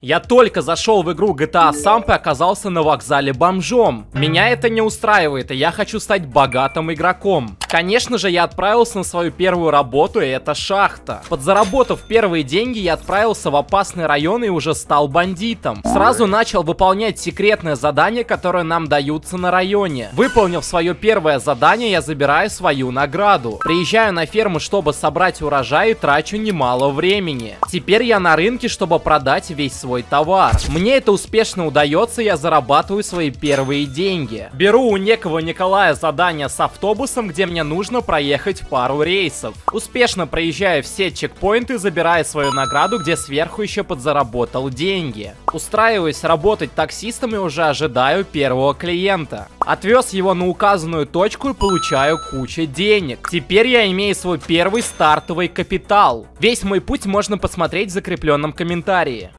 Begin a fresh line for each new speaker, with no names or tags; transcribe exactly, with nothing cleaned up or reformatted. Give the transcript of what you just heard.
Я только зашел в игру джи ти эй Samp и оказался на вокзале бомжом. Меня это не устраивает, и я хочу стать богатым игроком. Конечно же, я отправился на свою первую работу, и это шахта. Подзаработав первые деньги, я отправился в опасный район и уже стал бандитом. Сразу начал выполнять секретное задание, которое нам даются на районе. Выполнив свое первое задание, я забираю свою награду. Приезжаю на ферму, чтобы собрать урожай, и трачу немало времени. Теперь я на рынке, чтобы продать весь свой товар. Мне это успешно удается, я зарабатываю свои первые деньги. Беру у некого Николая задание с автобусом, где мне нужно проехать пару рейсов. Успешно проезжаю все чекпоинты, забирая свою награду, где сверху еще подзаработал деньги. Устраиваюсь работать таксистом и уже ожидаю первого клиента. Отвез его на указанную точку и получаю кучу денег. Теперь я имею свой первый стартовый капитал. Весь мой путь можно посмотреть в закрепленном комментарии.